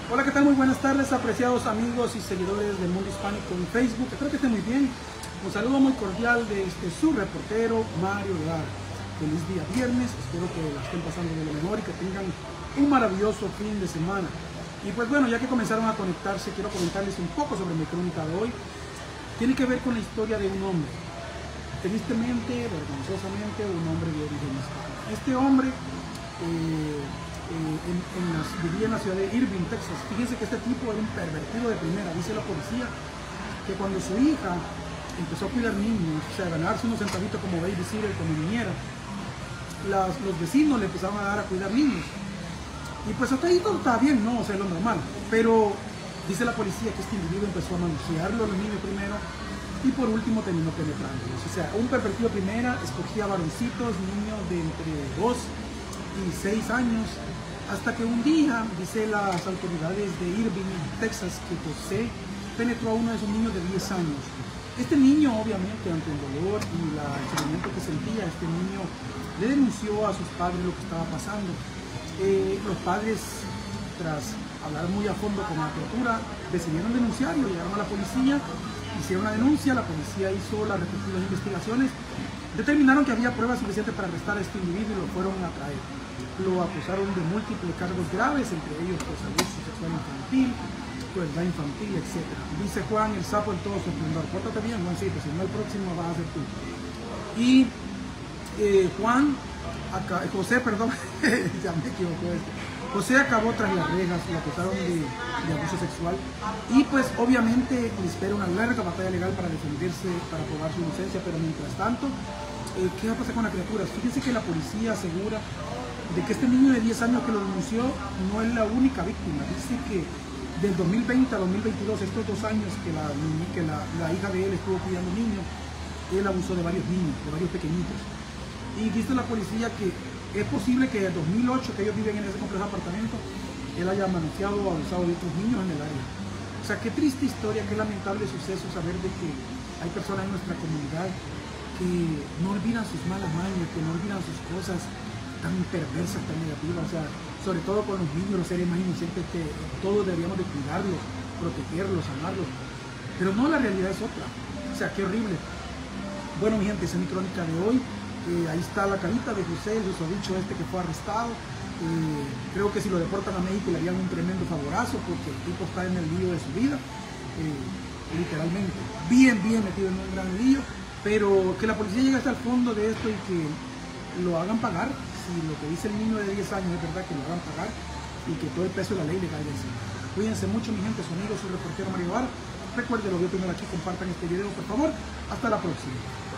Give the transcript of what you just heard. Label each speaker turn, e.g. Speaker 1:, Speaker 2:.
Speaker 1: Hola, ¿qué tal? Muy buenas tardes, apreciados amigos y seguidores del Mundo Hispánico en Facebook. Espero que estén muy bien. Un saludo muy cordial de su reportero Mario Lara. Feliz día viernes, espero que la estén pasando de lo mejor y que tengan un maravilloso fin de semana. Y pues bueno, ya que comenzaron a conectarse, quiero comentarles un poco sobre mi crónica de hoy. Tiene que ver con la historia de un hombre. Tristemente, vergonzosamente, un hombre de origen hispano. Este hombre vivía en la ciudad de Irving, Texas. Fíjense que este tipo era un pervertido de primera. Dice la policía que cuando su hija empezó a cuidar niños, o sea, a ganarse unos centavitos como babysitter, como niñera, los vecinos le empezaron a dar a cuidar niños. Y pues hasta ahí todo estaba bien, ¿no? O sea, lo normal. Pero dice la policía que este individuo empezó a manosearlo a los niños primero y por último terminó penetrándolos. O sea, un pervertido primera escogía varoncitos, niños de entre 2 y 6 años, hasta que un día, dice las autoridades de Irving, Texas, que José penetró a uno de esos niños de 10 años. Este niño, obviamente, ante el dolor y el sufrimiento que sentía, este niño le denunció a sus padres lo que estaba pasando. Los padres, tras hablar muy a fondo con la criatura, decidieron denunciarlo, llegaron a la policía, hicieron la denuncia, la policía hizo las respectivas investigaciones, determinaron que había pruebas suficientes para arrestar a este individuo y lo fueron a traer. Lo acusaron de múltiples cargos graves, entre ellos pues, abuso sexual infantil, crueldad infantil, etc. Dice Juan el sapo en todo su esplendor: pórtate bien, Juancito, si no el próximo vas a ser tú. Y José, perdón, ya me equivoco. José acabó tras las rejas, lo acusaron de abuso sexual y pues obviamente le espera una larga batalla legal para defenderse, para probar su inocencia, pero mientras tanto, ¿qué va a pasar con la criatura? Fíjense que la policía asegura de que este niño de 10 años que lo denunció no es la única víctima. Dice que del 2020 a 2022, estos 2 años que la hija de él estuvo cuidando niños, él abusó de varios niños, de varios pequeñitos. Y dice la policía que es posible que en 2008, que ellos viven en ese complejo apartamento, él haya manoseado o abusado de otros niños en el área. O sea, qué triste historia, qué lamentable suceso saber de que hay personas en nuestra comunidad que no olvidan sus malas mañas, que no olvidan sus cosas tan perversas, tan negativas. O sea, sobre todo con los niños, los seres más inocentes, que todos deberíamos de cuidarlos, protegerlos, amarlos. Pero no, la realidad es otra. O sea, qué horrible. Bueno, mi gente, esa es mi crónica de hoy. Ahí está la carita de José, el susodicho este que fue arrestado. Creo que si lo deportan a México le harían un tremendo favorazo, porque el tipo está en el lío de su vida, literalmente, bien metido en un gran lío. Pero que la policía llegue hasta el fondo de esto y que lo hagan pagar. Si lo que dice el niño de 10 años es verdad, que lo hagan pagar y que todo el peso de la ley le caiga encima. Cuídense mucho, mi gente, su amigo, su reportero Mario Lara. Recuerden, lo veo primero aquí, compartan este video, por favor. Hasta la próxima.